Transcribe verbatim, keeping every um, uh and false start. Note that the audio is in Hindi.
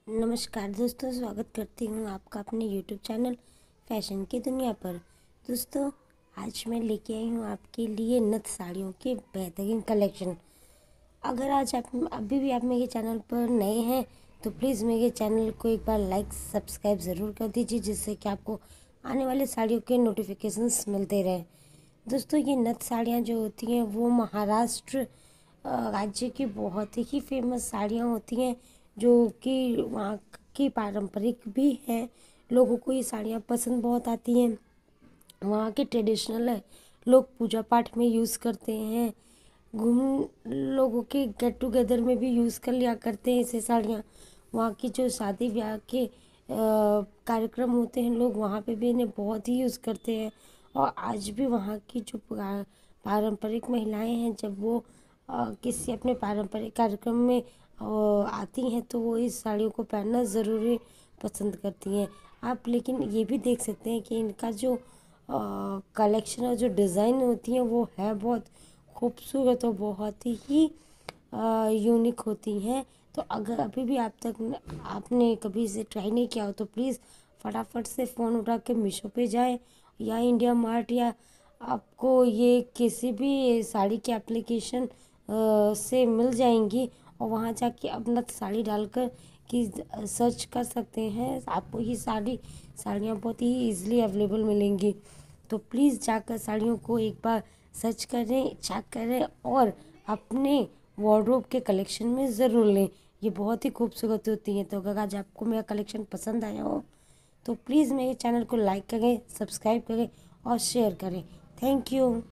नमस्कार दोस्तों, स्वागत करती हूँ आपका अपने यूट्यूब चैनल फैशन की दुनिया पर। दोस्तों, आज मैं लेके आई हूँ आपके लिए नथ साड़ियों के बेहतरीन कलेक्शन। अगर आज आप अभी भी आप मेरे चैनल पर नए हैं तो प्लीज़ मेरे चैनल को एक बार लाइक सब्सक्राइब ज़रूर कर दीजिए, जिससे कि आपको आने वाले साड़ियों के नोटिफिकेशंस मिलते रहें। दोस्तों, ये नथ साड़ियाँ जो होती हैं वो महाराष्ट्र राज्य की बहुत ही फेमस साड़ियाँ होती हैं, जो कि वहाँ की पारंपरिक भी हैं। लोगों को ये साड़ियाँ पसंद बहुत आती हैं। वहाँ के ट्रेडिशनल है, लोग पूजा पाठ में यूज़ करते हैं। घूम लोगों के गेट टुगेदर में भी यूज़ कर लिया करते हैं इसे साड़ियाँ। वहाँ की जो शादी ब्याह के कार्यक्रम होते हैं, लोग वहाँ पे भी इन्हें बहुत ही यूज़ करते हैं। और आज भी वहाँ की जो पारंपरिक महिलाएं हैं, जब वो आ, किसी अपने पारंपरिक कार्यक्रम में आ, आती हैं तो वो इस साड़ियों को पहनना ज़रूरी पसंद करती हैं। आप लेकिन ये भी देख सकते हैं कि इनका जो कलेक्शन और जो डिज़ाइन होती हैं वो है बहुत खूबसूरत और बहुत ही यूनिक होती हैं। तो अगर अभी भी आप तक आपने कभी इसे ट्राई नहीं किया हो तो प्लीज़ फटाफट से फ़ोन उठा के मीशो पे जाएं या इंडिया मार्ट, या आपको ये किसी भी साड़ी के एप्लीकेशन से मिल जाएंगी। और वहाँ जाके अपना साड़ी डालकर कि सर्च कर सकते हैं, आपको ये साड़ी साड़ियाँ बहुत ही ईजिली अवेलेबल मिलेंगी। तो प्लीज़ जाकर साड़ियों को एक बार सर्च करें, चेक करें और अपने वार्डरोब के कलेक्शन में ज़रूर लें। ये बहुत ही खूबसूरत होती हैं। तो अगर आज आपको मेरा कलेक्शन पसंद आया हो तो प्लीज़ मेरे चैनल को लाइक करें, सब्सक्राइब करें और शेयर करें। Thank you.